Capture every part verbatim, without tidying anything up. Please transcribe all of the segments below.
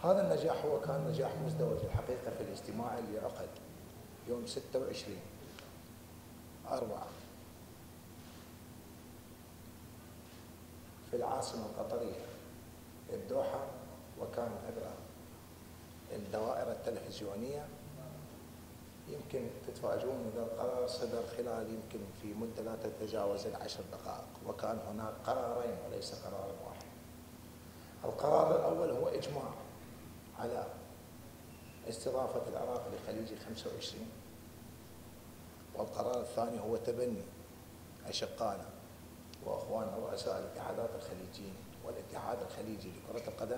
هذا النجاح هو كان نجاح مزدوج الحقيقة في الاجتماع اللي عقد يوم ستة وعشرين أربعة في العاصمة القطرية الدوحة، وكان عبر الدوائر التلفزيونية. يمكن تتفاجئون إذا القرار صدر خلال يمكن في مدة لا تتجاوز العشر دقائق، وكان هناك قرارين وليس قرار واحد. القرار الأول هو إجماع على استضافة العراق لخليج خمسة وعشرين، والقرار الثاني هو تبني أشقائنا وأخواننا رؤساء الاتحادات الخليجيين والاتحاد الخليجي لكرة القدم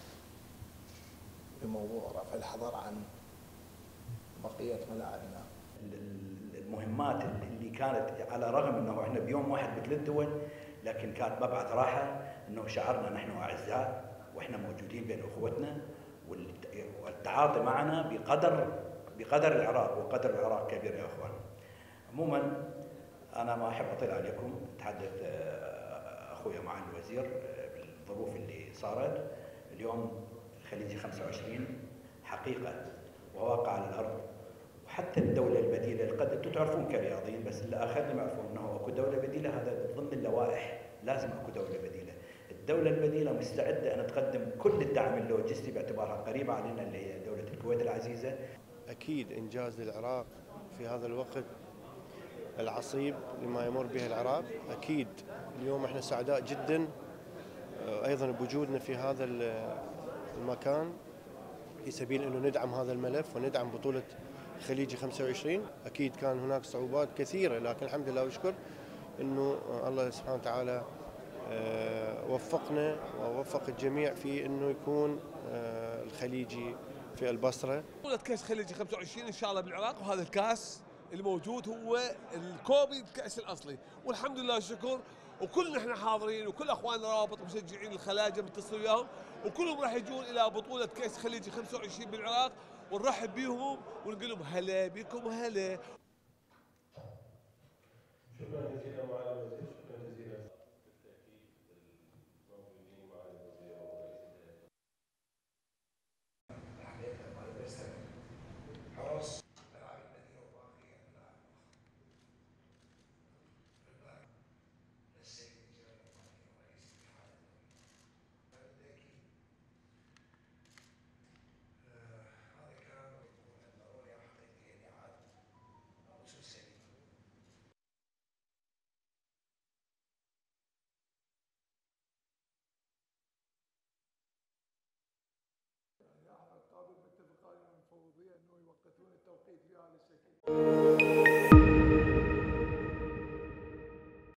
بموضوع رفع الحظر عن بقية ملاعبنا. المهمات اللي كانت على الرغم انه احنا بيوم واحد بثلاث دول، لكن كانت مبعث راحه انه شعرنا نحن اعزاء واحنا موجودين بين اخوتنا، والتعاطي معنا بقدر بقدر العراق، وقدر العراق كبير يا اخوان. عموما انا ما احب اطيل عليكم، تحدث اخويا معالي الوزير بالظروف اللي صارت اليوم. الخليجي خمسة وعشرين حقيقه وواقع على الارض، وحتى الدوله البديله اللي قد انتم تعرفون كرياضيين، بس الاخرين ما يعرفون انه اكو دوله بديله. هذا ضمن اللوائح، لازم اكو دوله بديله. الدوله البديله مستعده ان تقدم كل الدعم اللوجستي باعتبارها قريبه علينا اللي هي دوله الكويت العزيزه. اكيد انجاز للعراق في هذا الوقت العصيب لما يمر به العراق. اكيد اليوم احنا سعداء جدا ايضا بوجودنا في هذا المكان في سبيل انه ندعم هذا الملف وندعم بطوله خليجي خمسة وعشرين. اكيد كان هناك صعوبات كثيره، لكن الحمد لله واشكر انه الله سبحانه وتعالى وفقنا ووفق الجميع في انه يكون الخليجي في البصره. بطوله كاس خليجي خمسة وعشرين ان شاء الله بالعراق، وهذا الكاس الموجود هو الكوبي الكاس الاصلي، والحمد لله والشكر. وكلنا احنا حاضرين، وكل اخواننا روابط مشجعين الخلاجه متصل وياهم، وكلهم راح يجون الى بطوله كاس خليجي خمسة وعشرين بالعراق، ونرحب بهم ونقول لهم هلا بكم هلا. شكرا جزيلا معالي الوزير، شكرا جزيلا. بالتاكيد الموجودين معالي الوزير ورئيس الحقيقه ما يستمر حرص ملاعب المدينه وباقي الملاعب للسيد الجلال الوطني ورئيس الاتحاد الدولي. بالتاكيد هذا كان يكون ضروري حقيقيه لاعاده الرسوم السليمه. احمد قابل متفق على المفوضيه انه يوقتون التوقيت في هذا الشكل.